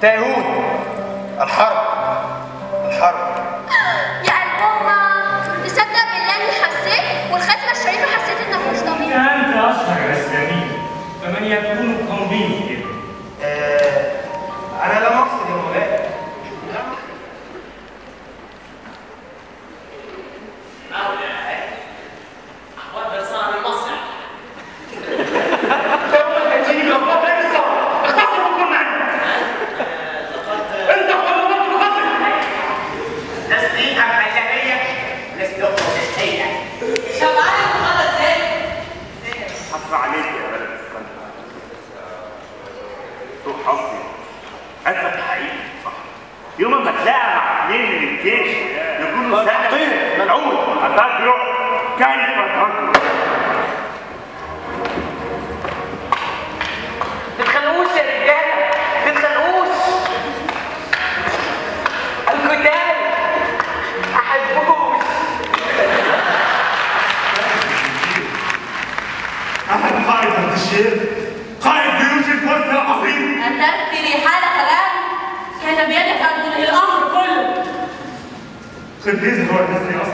تاهون. الحرب الحرب. يا الأمة، تصدق بالله إني حسيت والختمة الشريفة حسيت إنك مش ضمير. أنت أشهر الرسامين، فمن يكون قومي كده؟ أنا لا مقصد يا مولاي. مولاي، أحوال برسان المصنع. دولة تجيب أخوات برسان، اختصروا كل معنا. أنت قررت القتل. تسليحة محلية، نسلقه تسليحة. شبعان المخلص ازاي؟ حصر عليك يا بلد اسكندر. سوء حظي أسف حقيقي صح. يوم ما تلاقى مع اثنين من الجيش يكونوا سنة ملعون هتجرؤ كيف تجرؤ؟ تتخانقوش يا رجاله، تتخانقوش. القتال احبوش. أحد قائد الشير قائد جيوش الفرس العظيم. أن تأتي حال كلام كان بيدك أن تنهي الأمر كله. خبيز هو الذي